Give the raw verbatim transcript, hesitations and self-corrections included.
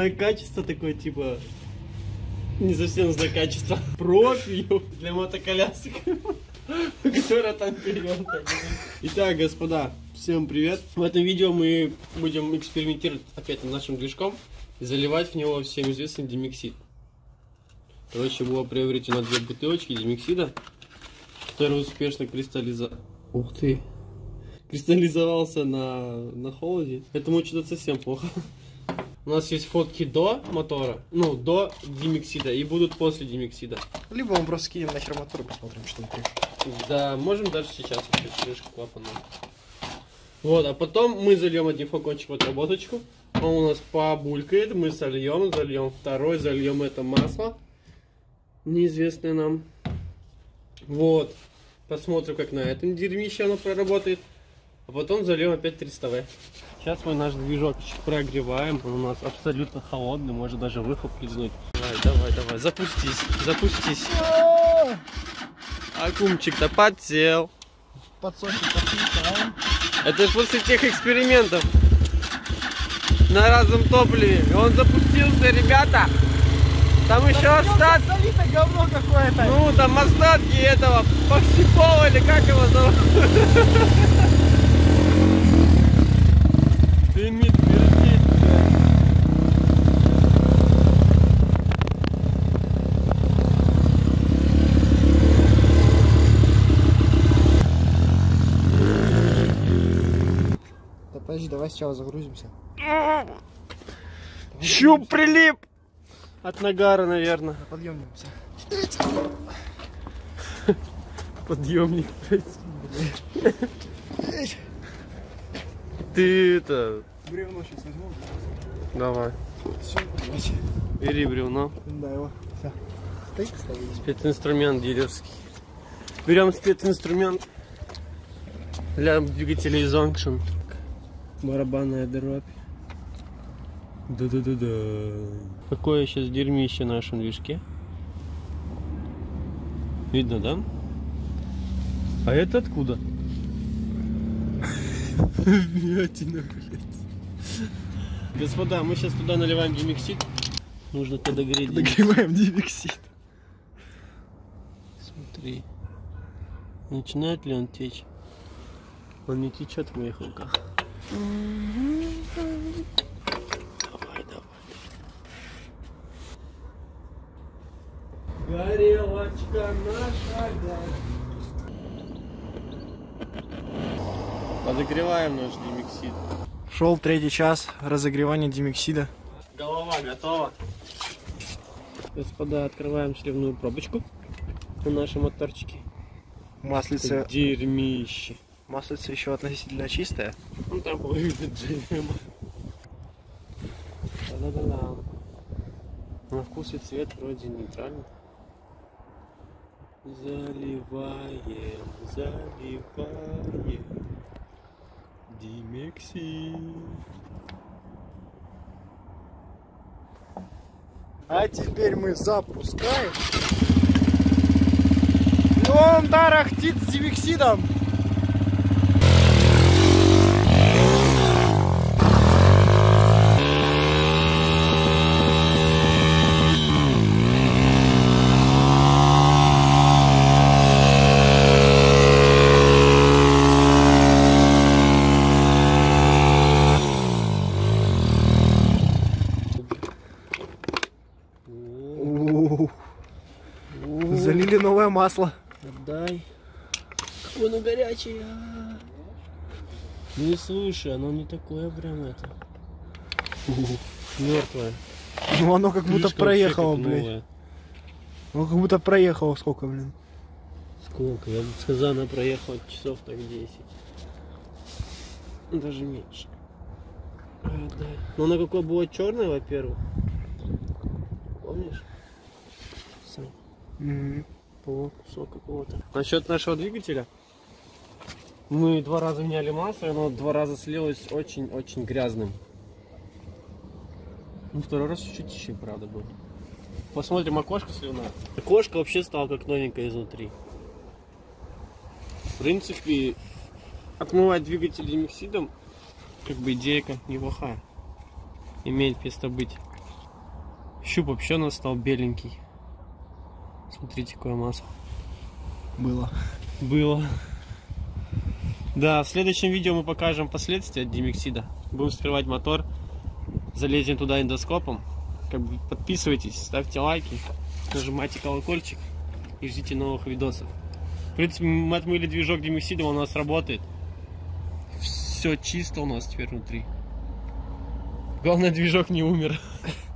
А качество такое, типа, не совсем за качество. Профиль для мотоколясок, которая там вперед. Итак, господа, всем привет. В этом видео мы будем экспериментировать опять над нашим движком и заливать в него всем известный димексид. Короче, было приобретено две бутылочки димексида, который успешно кристаллизовал. Ух ты! Кристаллизовался на, на холоде. Этому что-то совсем плохо. У нас есть фотки до мотора, ну, до димексида, и будут после димексида. Либо мы просто скинем нахер мотор и посмотрим, что внутри. Да, можем даже сейчас открыть крышку клапана. Вот, а потом мы зальем один флакончик в отработочку. Он у нас побулькает, мы сольем, зальем второй, зальем это масло неизвестное нам. Вот, посмотрим, как на этом дерьмище оно проработает. А потом зальем опять триста вэ. Сейчас мы наш движок прогреваем. Он у нас абсолютно холодный, может даже выхлоп лизнуть. Давай, давай, давай, запустись, запустись. Акумчик-то подсел. Подсохнет, подсохнет. Это же после тех экспериментов на разном топливе. Он запустился, ребята. Там еще остатки. Говно какое-то. Ну, там остатки этого Паксипова, или как его зовут. Дымит, пердит. Да подожди, давай сначала загрузимся. Щуп прилип! От нагара, наверное. Подъемнимся. Подъемник, блядь. Ты это... Бревно сейчас возьму. Давай. Все, давайте. Бери бревно. Да, его. Все. Стоит, стоит. Специнструмент дилерский. Берем специнструмент для двигателей Zonction. Барабанная дробь. Да-да-да-да. Какое сейчас дерьмище в нашем движке. Видно, да? А это откуда? Вмятина, блядь. Господа, мы сейчас туда наливаем димексид. Нужно подогреть. Подогреваем димексид. Смотри. Начинает ли он течь? Он не течет в моих руках. Давай, давай. Горелочка наша. Подогреваем наш димексид. Шел третий час разогревания димексида. Голова готова. Господа, открываем сливную пробочку на нашем моторчике. Маслице. Дерьмище. Маслице еще относительно чистое. Ну там выглядит джем. Да-да-да. На вкус и цвет вроде нейтральный. Заливаем, заливаем димексид. А теперь мы запускаем. И он тарахтит с димексидом. Залили новое масло. Отдай. Какое оно горячее. Не слушай, оно не такое прям это. Мертвое. Ну оно как будто Крышка проехало, как блядь. новая. Ну как будто проехало сколько, блин. Сколько? Я бы сказал, она проехала часов так десять. Даже меньше. Отдай. Но она какое было черное, во-первых. Помнишь? Сань. Mm-hmm. О, кусок какого-то. Насчет нашего двигателя. Мы два раза меняли масло, и оно два раза слилось очень-очень грязным. Ну, второй раз чуть-чуть еще, правда, был. Посмотрим окошко сливное. Окошко вообще стало как новенькое изнутри. В принципе, отмывать двигатель димексидом, как бы идея как неплохая. Имеет место быть. Щуп вообще у нас стал беленький. Смотрите, какое масло. Было. Было. Да, в следующем видео мы покажем последствия от Димексида. Будем вскрывать мотор. Залезем туда эндоскопом. Как бы подписывайтесь, ставьте лайки, нажимайте колокольчик и ждите новых видосов. В принципе, мы отмыли движок Димексида, он у нас работает. Все чисто у нас теперь внутри. Главное, движок не умер.